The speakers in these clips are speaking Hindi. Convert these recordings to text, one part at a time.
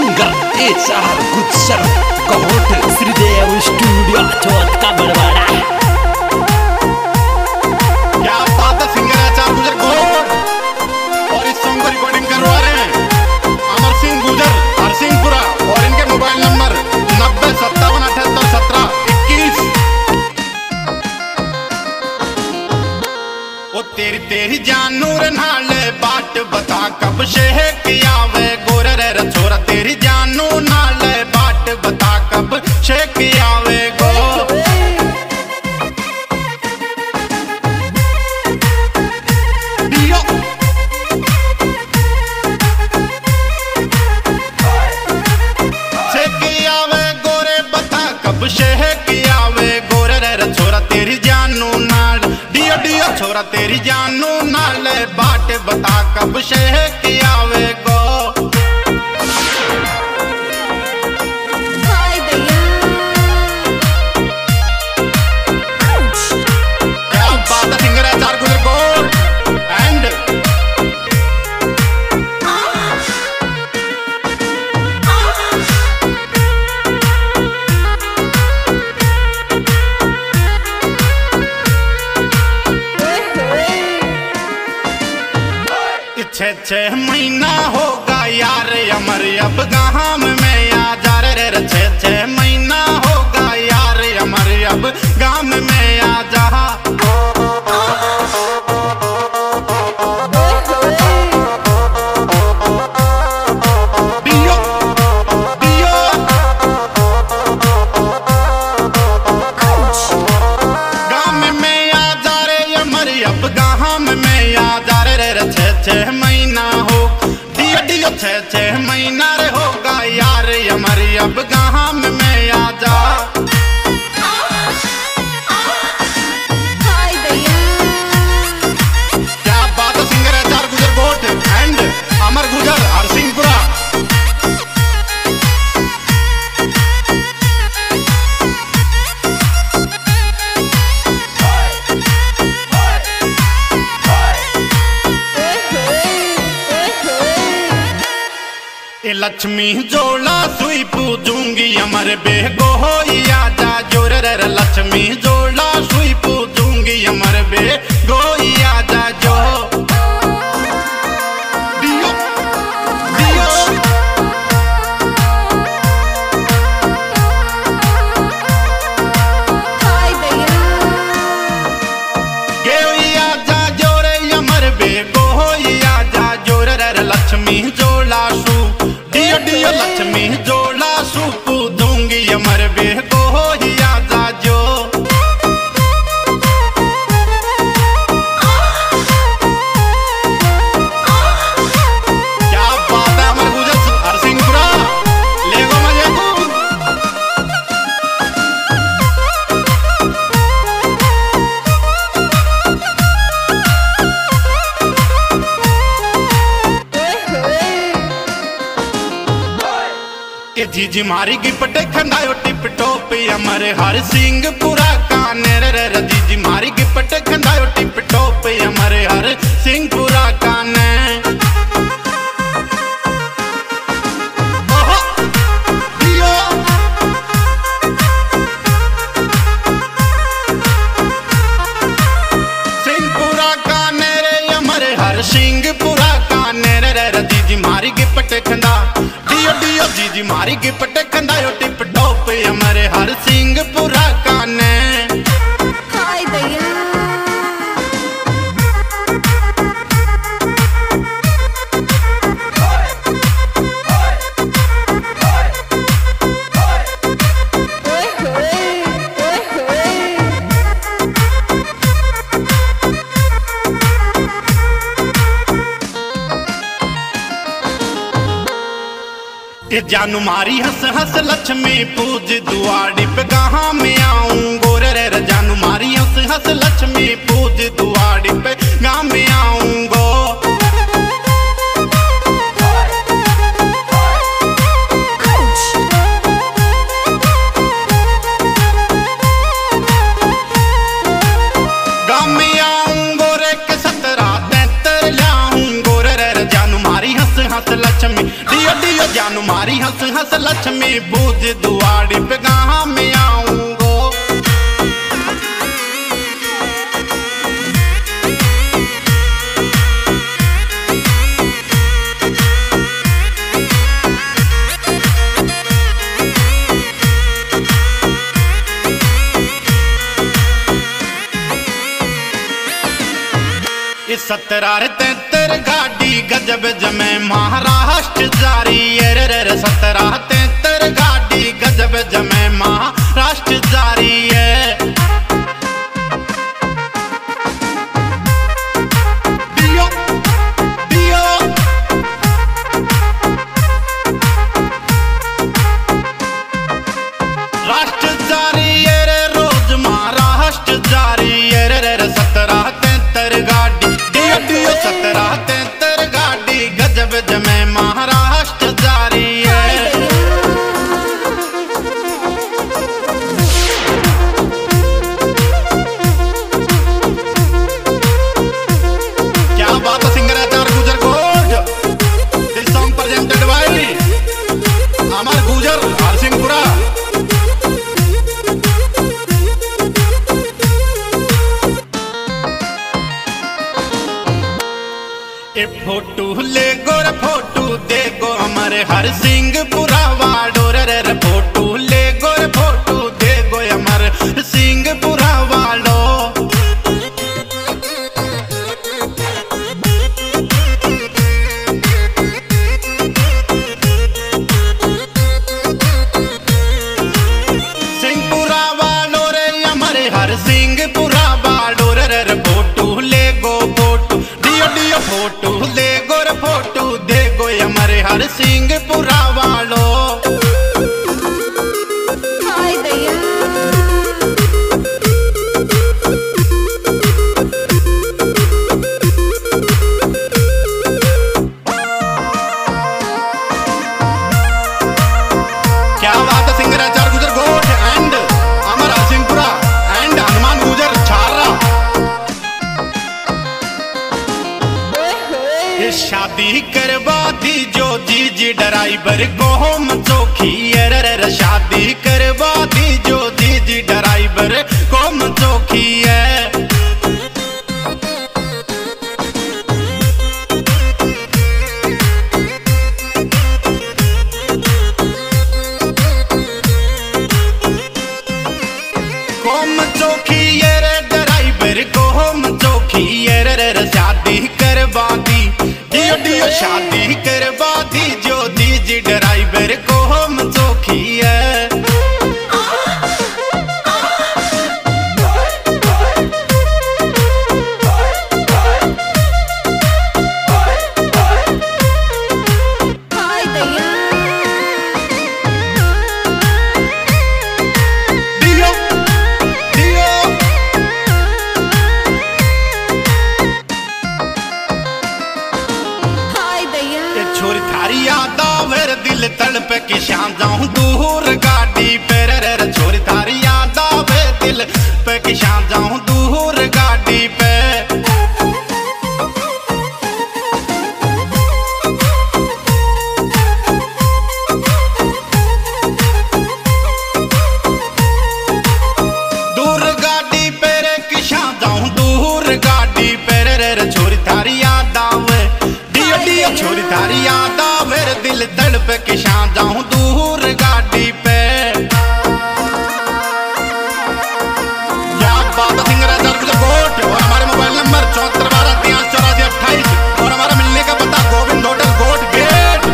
Singer HR Gujjar Kot Shridev studio Chauth का बड़वाड़ा। क्या बात है, सिंगर HR गुज्जर कोट और इस सॉन्ग को रिकॉर्डिंग करवा रहे हैं अमर सिंह गुज्जर हरसिंहपुरा और इनके मोबाइल नंबर 9057781721। ओ तेरी तेरी जानूर नाल बाट बता कब शेख आवे गोरे रे छोरा, तेरी जानू नाल बाट बता कब शेख आवे गो। शेख आवे गोरे रे छोरा, तेरी जानू नाल डियो डियो छोरा, तेरी जानू नाल बाट बता कब शेख आवे गो। क्या बात है, singer HR Gujjar Kot and छह महीना होगा यार अमर अब गाम में आ जा रे। छह महीना होगा यार अमर अब गाम में आ जा। डियो डियो गाम में आ जा रे अमर अब गाम में आ जा रे। छह महीना हो डियो डियो छह महीना रे होगा यार हमारी अब गाम में आ जा। क्या बात है, singer HR Gujjar Kot and Amar Gujjar Harsinghpura. Lakshmi जोड़ा सुई पूजूंगी अमर बेगो हो जा जोर रे। लक्ष्मी जोड़ा सुई पूजूंगी अमर बेगो जा जो। डियो डियो गेविया जा जोर अमर बेगो हो जा जोर रे। लक्ष्मी जोड़ा सु डियो डियो लक्ष्मी जोड़ा सूप दूंगी अमर बेगो हो जा जो। क्या बात है, अमर गुज्जर हरसिंहपुरा ले गो मजे को। जीजी मारी गिफ्ट खंदायो टिप टॉप अमर हरसिंहपुरा काने रे। जीजी मारी गिफ्ट खंदायो टिप टॉप अमर हरसिंहपुरा काने। डियो सिंहपुरा काने रे अमर हरसिंहपुरा काने रे। जीजी मारी गिफ्ट खंदा डियो डियो जीजी मारी गिफ्ट खंदायो टिप टॉप अमर हरसिंहपुरा काने। ये जानू मारी हंस हंस लक्ष्मी पूज दुआड़ी पे गाह में आऊं गोरे रे। जानू मारी हंस हंस लक्ष्मी पूज दुआड़ी पे गाह में आऊं गो। गाह में आऊं गोरे के 17 33 लाऊं गोरे रे। जानू मारी हंस हंस लक्ष्मी डियो डियो जान कानू मारी हंस हंस लक्ष्मी बूझ दुआड़ी पे गाँव में आऊंगो। इस 1773 गाड़ी गजब जमे महाराष्ट्र जारी है रे 1773 गाड़ी गजब जमे महाराष्ट्र जारी है। दियो दियो राष्ट्र जारी है रे रोज महाराष्ट्र जारी है रे 1773 गाड़ी 1773 गाड़ी गजब जमे महाराष्ट्र जारी है। क्या बात है singer Acharya Gujar Kot. This song presented by Amar Gujar Harsinghpura. A photo ले गोर फोटो दे गो हमारे हर सिंहपुरा वाडो रे फोटो ले गोर फोटो दे गो हमारे सिंहपुरा वाडो। सिंहपुरा वाडो रे हमारे हर सिंहपुरा वाडो रे फोटो ले गो फोटो दियो फोटो दे गोर फोटो दे गो हमारे हर सिंहपुरा वालो। हाय दैया क्या बात है singer Acharya Gujar Goth and Amar Harsinghpura and Hanuman Gujar Chhara. शादी करवा दी जो जीजी ड्राइवर को हम चौखी रे शादी करवा दी जो जीजी ड्राइवर को हम चौखी है। कोम चौखी रे ड्राइवर को हम चौखी रे शादी करवा दी दियो शादी करवा दी जो दीजी ड्राइवर को हम चौखी है। हाय दैया दियो दियो हाय दैया छोरी थारी याद आवर दिल तड़प के शाम जाऊं दूर गाड़ी पे रे छोरी थारी याद आवे दिल पे के शाम जाऊं दूर गाड़ी पे। दूर गाड़ी पे रे के शाम जाऊं दूर गाड़ी पे रे छोरी थारी याद आवे दियो छोरी थारी याद आवे दिल तड़प के शाम जाऊं दूर गाड़ी पे। क्या बात सिंगर आचार्य गुजर कोट और हमारे मोबाइल नंबर 7412838428 और हमारा मिलने का पता गोविंद होटल कोट गेट।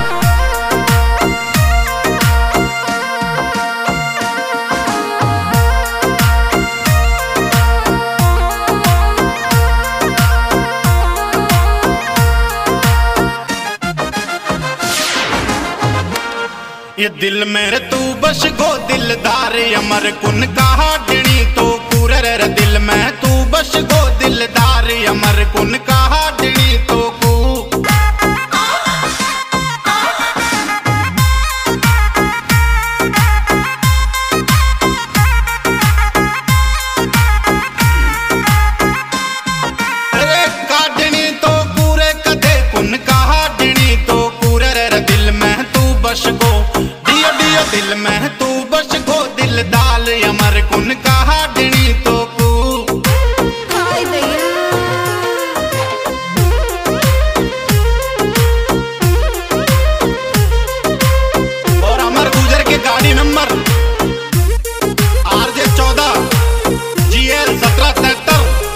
ये दिल मेरे तू बस गो दिलदार अमर कुन कहा डिणी तो पूरे रे दिल में तू बस गो दिलदार अमर कुन कहा डिणी तो कू। अरे काटनी तो पूरे कदे कुन कहा डिणी तो पूरे रे दिल में तू बस गो, डियो डियो दिल में तू बस गो, दिल दाल अमर कुन कहा डणी तो कू। हाय दैया और अमर गुजर के गाड़ी नंबर RJ 14 GL 1773।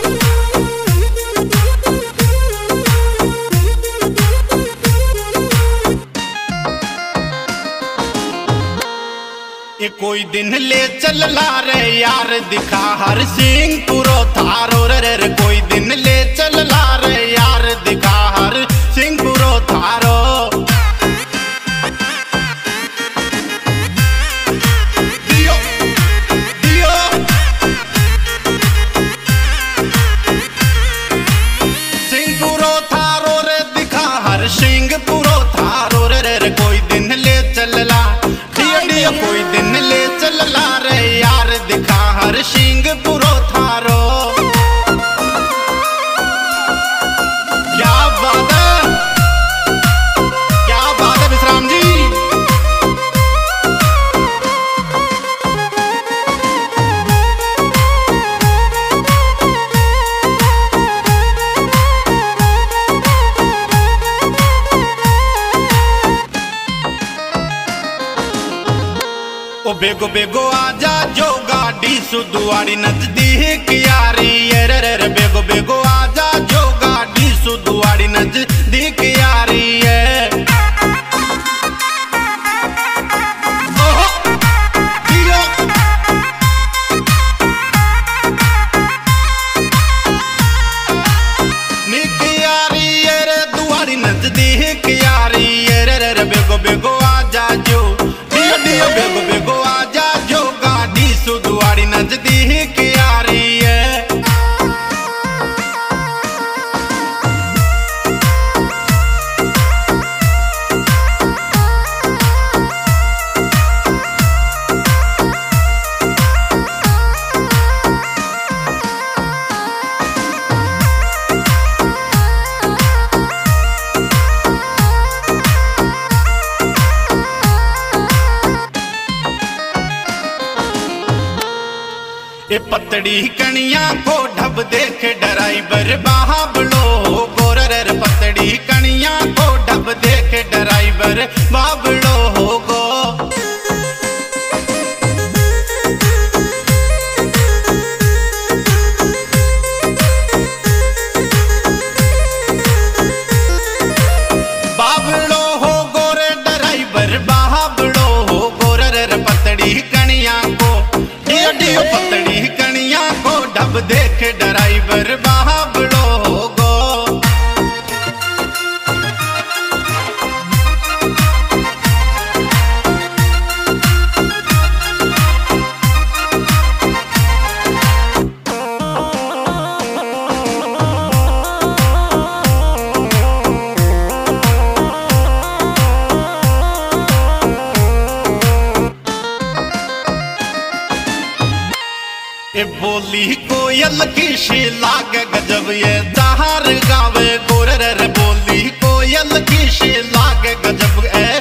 ये कोई दिन ले चल ला रे यार दिखा हर सिंह पुरो थारो रे, कोई दिन ले चल ला रे यार दिखा हर सिंह पुरो थारो। दियो दियो सिंह पुरो थारो रे दिखा हर सिंह पुरो थारो रे, कोई दिन ले चल ला कोई दिन ले चल ला रे यार दिखा हर सिंह पुरो थारो। क्या बात है विश्राम जी। ओ बेगो बेगो आजा जो गाड़ी सुदुआड़ी नजदीक यारी रे, बेगो बेगो आजा जो गाड़ी सुदुआड़ी नजदीक यारी है। ओहो दियो निक यारी रे दुआड़ी नजदीक यारी रे, बेगो बेगो आजा जो बेगो बेगो आजा जो गाड़ी सुदुआड़ी नजदीक यारी है। ये पतड़ी कणिया को ढब देख ड्राइवर बाबलो गोरर, पतड़ी कणिया को ढब देख ड्राइवर बाबलो गो। बाबलो हो गोरे ड्राइवर बाबलो हो गोरर, पतड़ी कणिया को डियो पतड़ी कणिया को ढब देख ड्राइवर बाबलो गो। ये बोली कोयल की शी लागे गजब ये जहार गावे गोरर, बोली कोयल की शी लागे गजब